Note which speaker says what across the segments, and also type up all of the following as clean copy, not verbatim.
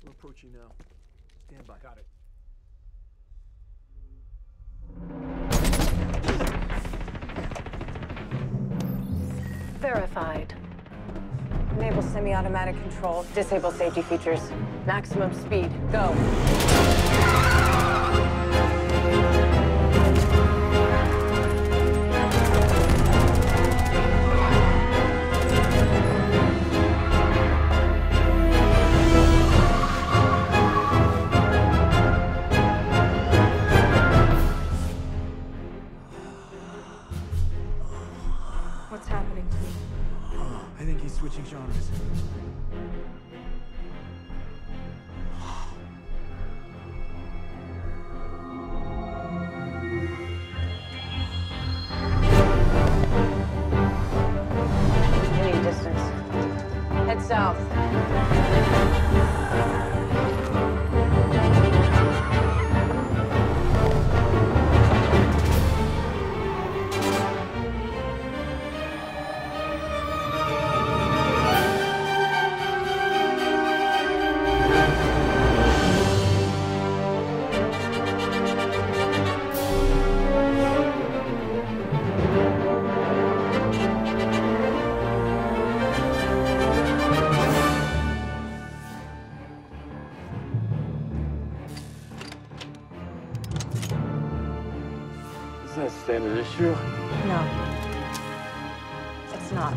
Speaker 1: We're approaching now. Stand by.
Speaker 2: Got it.
Speaker 3: Verified.
Speaker 4: Enable semi-automatic control. Disable safety features. Maximum speed. Go.
Speaker 5: What's happening to me?
Speaker 2: I think he's switching genres.
Speaker 4: Any distance. Head south.
Speaker 6: Is that a standard issue?
Speaker 4: No. It's not.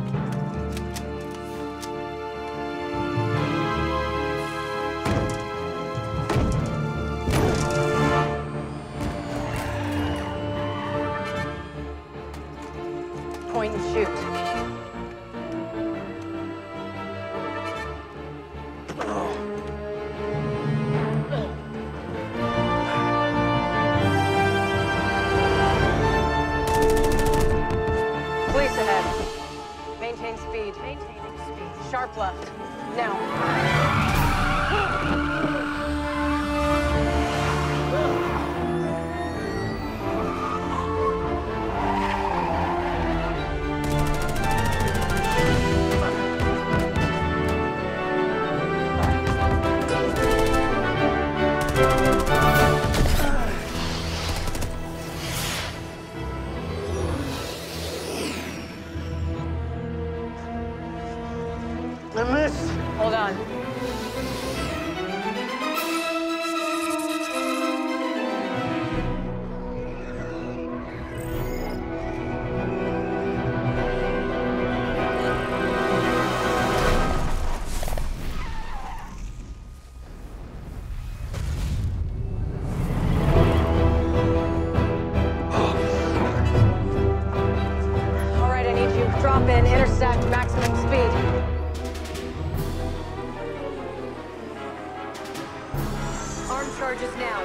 Speaker 4: Point and shoot. Police ahead. Maintain speed.
Speaker 3: Maintaining speed.
Speaker 4: Sharp left. Now.
Speaker 6: I missed!
Speaker 4: Hold on. All right, I need you. Drop in, intersect, maximum speed. Arm charges now.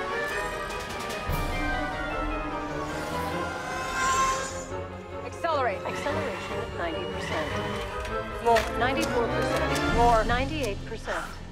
Speaker 4: Accelerate.
Speaker 3: Acceleration 90%.
Speaker 4: More.
Speaker 3: 94%.
Speaker 4: More.
Speaker 3: 98%.